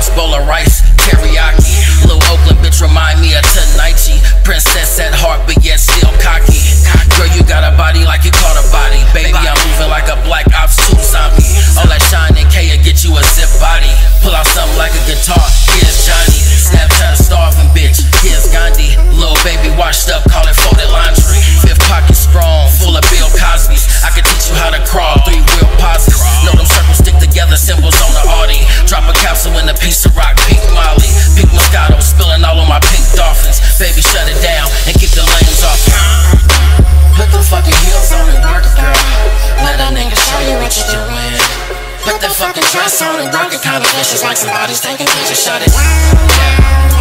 house, bowl of rice, teriyaki. Lil Oakland bitch remind me of Tonichi. Princess at heart, but yet still cocky. Girl, you got a body like you caught a body. Baby, I'm moving like a Black Ops 2 zombie. All that shine and K get you a zip body. Pull out something like a guitar, here's Johnny. Snapchat a starving bitch, here's Gandhi. Lil baby washed up, call it folded laundry. Fifth pocket strong, full of Bill Cosby's. I can teach you how to crawl, 3 wheel pauses. Know them circles stick together, symbols on the Audi. Drop a capsule in a piece of rock, pink Molly. Pink Moscato spilling all on my pink dolphins. Baby, shut it down and keep the lanes off. Put the fucking heels on and work it, girl. Let a nigga show you what you doing. Put that fucking dress on and work it, kinda vicious, like somebody's taking pictures. Shut it down.